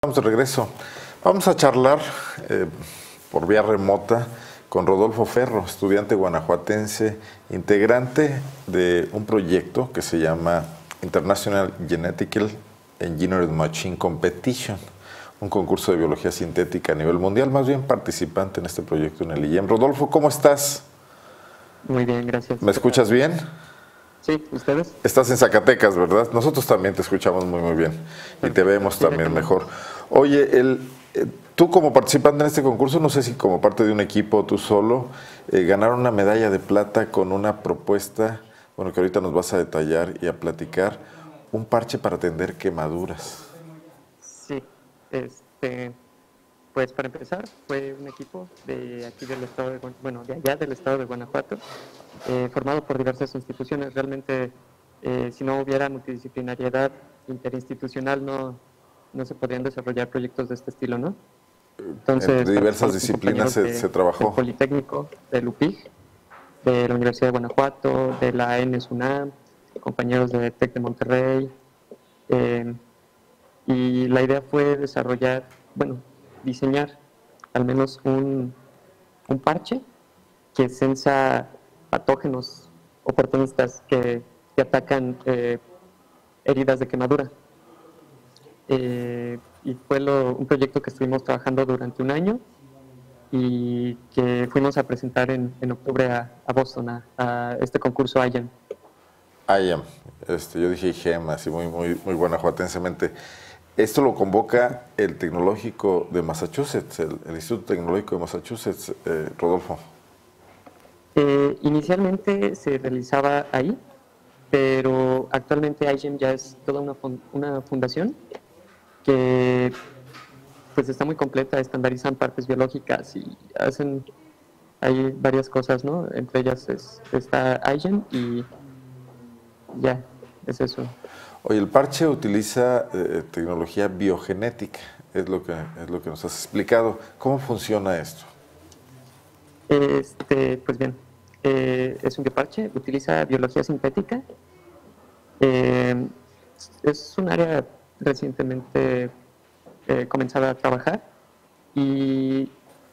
Vamos de regreso. Vamos a charlar por vía remota con Rodolfo Ferro, estudiante guanajuatense, integrante de un proyecto que se llama International Genetical Engineered Machine Competition, un concurso de biología sintética a nivel mundial, más bien participante en este proyecto en el IEM. Rodolfo, ¿cómo estás? Muy bien, gracias. ¿Me escuchas bien? Sí, ¿ustedes? Estás en Zacatecas, ¿verdad? Nosotros también te escuchamos muy bien y te vemos también mejor. Oye, tú como participante en este concurso, no sé si como parte de un equipo o tú solo, ganaron una medalla de plata con una propuesta, bueno, que ahorita nos vas a detallar y a platicar, un parche para atender quemaduras. Sí, pues para empezar, fue un equipo de aquí del estado de allá del estado de Guanajuato, formado por diversas instituciones. Realmente, si no hubiera multidisciplinariedad interinstitucional, no se podrían desarrollar proyectos de este estilo, ¿no? Entre Entonces, diversas participamos con disciplinas compañeros se del trabajó. Politécnico, del UPIG, de la Universidad de Guanajuato, de la ENES UNAM, compañeros de TEC de Monterrey, y la idea fue diseñar al menos un parche que censa patógenos oportunistas que atacan heridas de quemadura. Y fue un proyecto que estuvimos trabajando durante un año y que fuimos a presentar en octubre a Boston, a este concurso IAM. IAM, yo dije IGEM, así muy guanajuatensemente. Esto lo convoca el Tecnológico de Massachusetts, el Instituto Tecnológico de Massachusetts, Rodolfo. Inicialmente se realizaba ahí, pero actualmente IGEM ya es toda una fundación que pues está muy completa, estandarizan partes biológicas y hay varias cosas, ¿no? Entre ellas está IGEM y ya, es eso. Oye, el parche utiliza tecnología biogenética, es lo que nos has explicado. ¿Cómo funciona esto? Pues bien, es un bioparche, utiliza biología sintética. Eh, es un área recientemente comenzada a trabajar y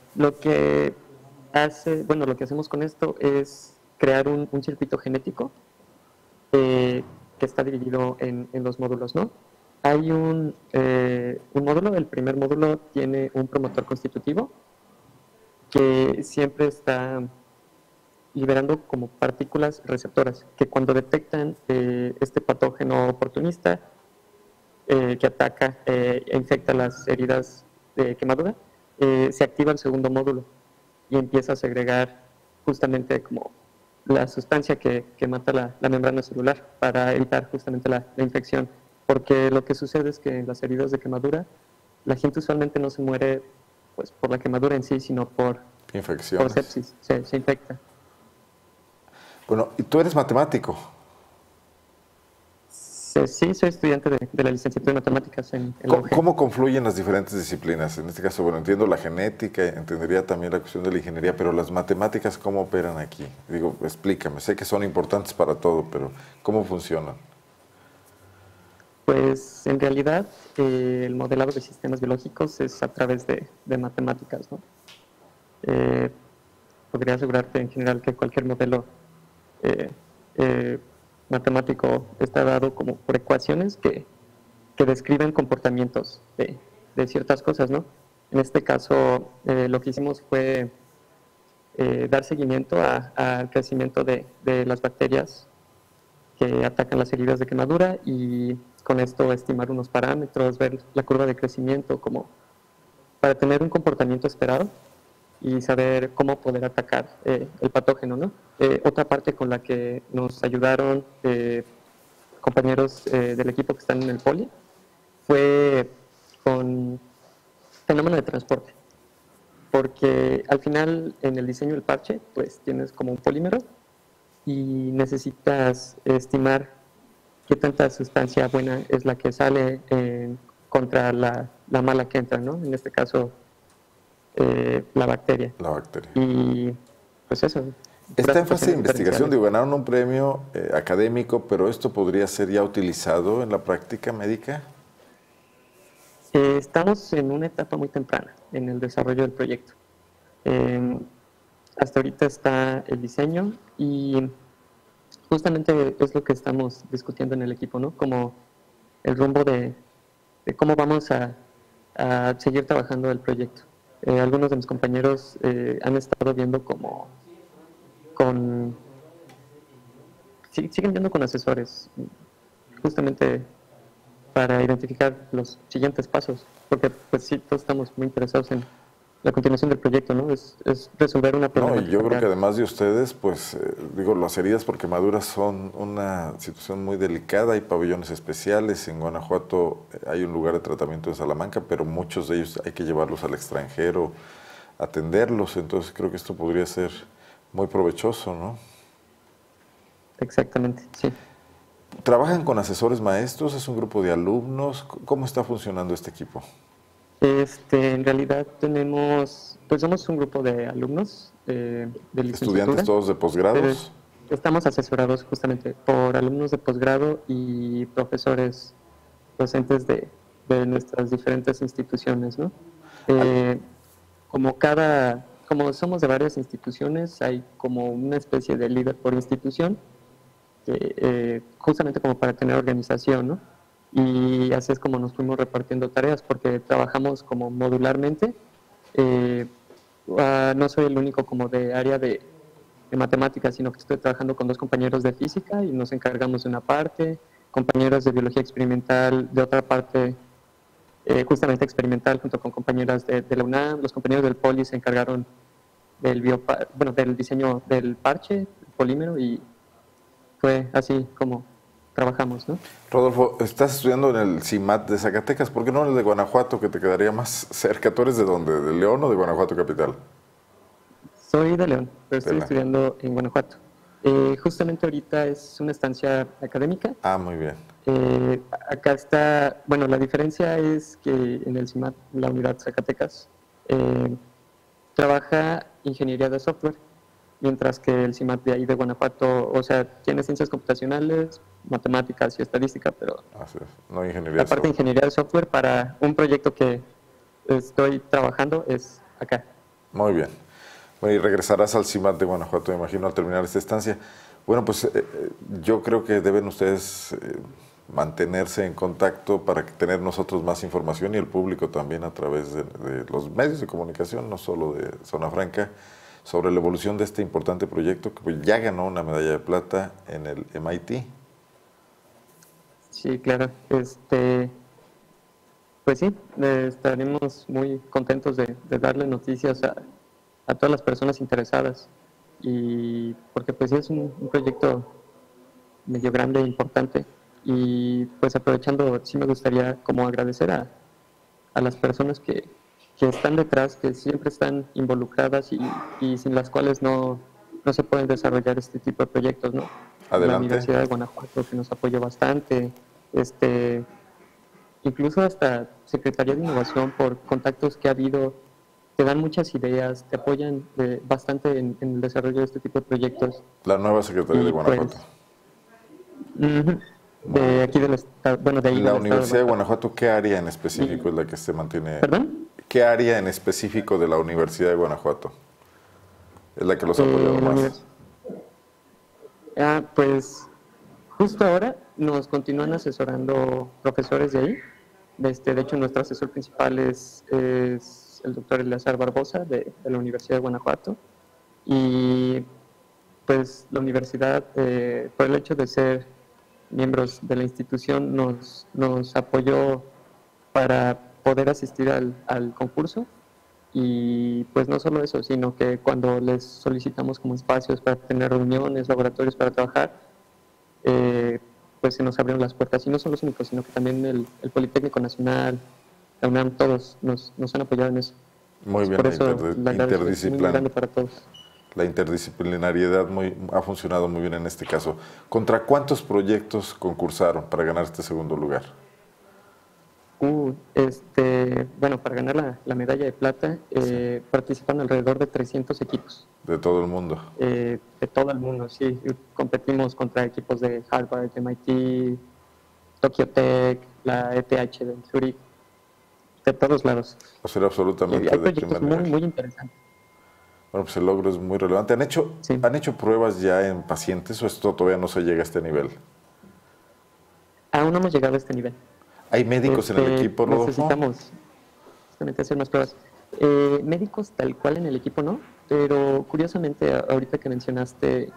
lo que hacemos con esto es crear un circuito genético que está dividido en dos módulos, ¿no? Hay un módulo, el primer módulo tiene un promotor constitutivo que siempre está liberando como partículas receptoras que cuando detectan este patógeno oportunista que ataca e infecta las heridas de quemadura, se activa el segundo módulo y empieza a segregar justamente como la sustancia que mata la membrana celular para evitar justamente la infección. Porque lo que sucede es que en las heridas de quemadura, la gente usualmente no se muere pues, por la quemadura en sí, sino por Infecciones. sepsis, se infecta. Bueno, y tú eres matemático. Sí, soy estudiante de la licenciatura de matemáticas en la UG. ¿Cómo confluyen las diferentes disciplinas? En este caso, bueno, entiendo la genética, entendería también la cuestión de la ingeniería, pero las matemáticas, ¿cómo operan aquí? Digo, explícame, sé que son importantes para todo, pero ¿cómo funcionan? Pues en realidad el modelado de sistemas biológicos es a través de matemáticas, ¿no? Eh, Podría asegurarte en general que cualquier modelo eh, eh, matemático está dado como por ecuaciones que describen comportamientos de ciertas cosas, ¿no? En este caso, lo que hicimos fue dar seguimiento al crecimiento de las bacterias que atacan las heridas de quemadura y con esto estimar unos parámetros, ver la curva de crecimiento como para tener un comportamiento esperado y saber cómo poder atacar el patógeno, ¿no? Otra parte con la que nos ayudaron compañeros del equipo que están en el poli fue con fenómeno de transporte, porque al final en el diseño del parche pues tienes como un polímero y necesitas estimar qué tanta sustancia buena es la que sale contra la mala que entra, ¿no? En este caso, la bacteria. La bacteria. Y pues eso. Está Puras en fase de ecuaciones investigación, diferenciales. digo, ganaron un premio académico, pero esto podría ser ya utilizado en la práctica médica. Estamos en una etapa muy temprana en el desarrollo del proyecto. Eh, Hasta ahorita está el diseño y justamente es lo que estamos discutiendo en el equipo, ¿no? Como el rumbo de cómo vamos a seguir trabajando el proyecto. Algunos de mis compañeros han estado viendo como con... siguen viendo con asesores, justamente para identificar los siguientes pasos, porque pues sí, todos estamos muy interesados en la continuación del proyecto, ¿no? Es resolver una No, y problemática yo creo que real. además de ustedes, pues digo, las heridas por quemaduras son una situación muy delicada. Hay pabellones especiales. En Guanajuato hay un lugar de tratamiento en Salamanca, pero muchos de ellos hay que llevarlos al extranjero, atenderlos. Entonces creo que esto podría ser muy provechoso, ¿no? Exactamente, sí. ¿Trabajan con asesores maestros? ¿Es un grupo de alumnos? ¿Cómo está funcionando este equipo? En realidad tenemos, pues somos un grupo de alumnos de ¿Estudiantes licenciatura, todos de pero posgrados? estamos asesorados justamente por alumnos de posgrado y profesores docentes de nuestras diferentes instituciones, ¿no? Al- Eh, como somos de varias instituciones, hay como una especie de líder por institución, justamente como para tener organización, ¿no? Y así es como nos fuimos repartiendo tareas, porque trabajamos como modularmente. Eh, no soy el único como de área de matemáticas, sino que estoy trabajando con dos compañeros de física y nos encargamos de una parte, compañeros de biología experimental de otra parte, justamente experimental, junto con compañeras de la UNAM. Los compañeros del Poli se encargaron del diseño del parche, el polímero, y fue así como trabajamos, ¿no? Rodolfo, estás estudiando en el CIMAT de Zacatecas. ¿Por qué no en el de Guanajuato, que te quedaría más cerca? ¿Tú eres de dónde? ¿De León o de Guanajuato capital? Soy de León, pero De estoy León. estudiando en Guanajuato. Justamente ahorita es una estancia académica. Ah, muy bien. Acá está, bueno, la diferencia es que en el CIMAT, la unidad Zacatecas, eh, trabaja ingeniería de software, mientras que el CIMAT de ahí de Guanajuato, o sea, tiene ciencias computacionales, matemáticas y estadística, pero Así es. No ingeniería la de parte de software. ingeniería de software para un proyecto que estoy trabajando es acá. Muy bien. Bueno, y regresarás al CIMAT de Guanajuato, me imagino, al terminar esta estancia. Bueno, pues yo creo que deben ustedes mantenerse en contacto para tener nosotros más información y el público también a través de los medios de comunicación, no solo de Zona Franca, sobre la evolución de este importante proyecto que pues, ya ganó una medalla de plata en el MIT. Sí, claro. Pues sí, estaremos muy contentos de darle noticias a todas las personas interesadas. Y porque pues sí es un proyecto medio grande e importante. Y pues aprovechando, sí me gustaría como agradecer a las personas que están detrás, que siempre están involucradas y sin las cuales no se pueden desarrollar este tipo de proyectos, ¿no? La Adelante. Universidad de Guanajuato, que nos apoyó bastante, incluso hasta Secretaría de Innovación, por contactos que ha habido, te dan muchas ideas, te apoyan bastante en el desarrollo de este tipo de proyectos. La nueva Secretaría de Y Guanajuato. pues, ujú, Muy bien. de aquí del estado, bueno, de ahí La del estado de Universidad de Guanajuato. Guanajuato, ¿qué área en específico Y, es la que se mantiene? ¿Perdón? ¿Qué área en específico de la Universidad de Guanajuato es la que los ha apoyado La más? universidad. Pues justo ahora nos continúan asesorando profesores de ahí. De hecho, nuestro asesor principal es el doctor Eleazar Barbosa de la Universidad de Guanajuato. Y pues la universidad, por el hecho de ser miembros de la institución, nos apoyó para poder asistir al concurso. Y pues no solo eso, sino que cuando les solicitamos como espacios para tener reuniones, laboratorios para trabajar, eh, pues se nos abrieron las puertas. Y no son los únicos, sino que también el Politécnico Nacional, la UNAM, todos nos han apoyado en eso. Muy bien, Por eso el agradecimiento es muy, muy grande para todos. la interdisciplinariedad ha funcionado muy bien en este caso. ¿Contra cuántos proyectos concursaron para ganar este segundo lugar? Bueno, para ganar la medalla de plata Sí, participan alrededor de 300 equipos de todo el mundo. de todo el mundo, sí. Competimos contra equipos de Harvard, MIT, Tokyo Tech, la ETH de Zurich. de todos lados. Va a ser absolutamente Hay de proyectos primer muy, nivel. muy interesantes. Bueno, pues el logro es muy relevante. Sí. ¿Han hecho pruebas ya en pacientes o esto todavía no se llega a este nivel? Aún no hemos llegado a este nivel. ¿Hay médicos en el equipo, Rodolfo? Necesitamos justamente hacer más pruebas. Médicos tal cual en el equipo no, pero curiosamente ahorita que mencionaste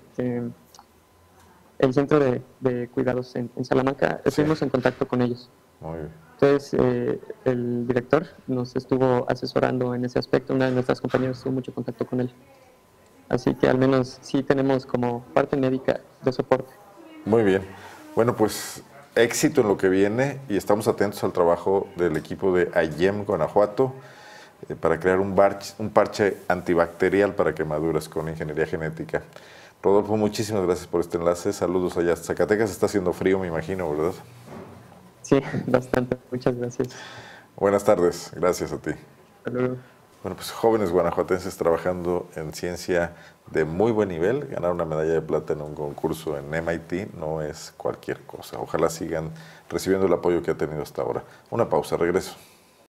el centro de cuidados en Salamanca, Sí. estuvimos en contacto con ellos. Muy bien. Entonces, el director nos estuvo asesorando en ese aspecto, una de nuestras compañeras tuvo mucho contacto con él. Así que al menos sí tenemos como parte médica de soporte. Muy bien. Bueno, pues éxito en lo que viene y estamos atentos al trabajo del equipo de AIEM Guanajuato para crear un parche antibacterial para quemaduras con ingeniería genética. Rodolfo, muchísimas gracias por este enlace. Saludos allá. Zacatecas está haciendo frío, me imagino, ¿verdad? Sí, bastante. Muchas gracias. Buenas tardes. Gracias a ti. Hasta luego. Bueno, pues jóvenes guanajuatenses trabajando en ciencia de muy buen nivel. Ganar una medalla de plata en un concurso en MIT no es cualquier cosa. Ojalá sigan recibiendo el apoyo que ha tenido hasta ahora. Una pausa, regreso.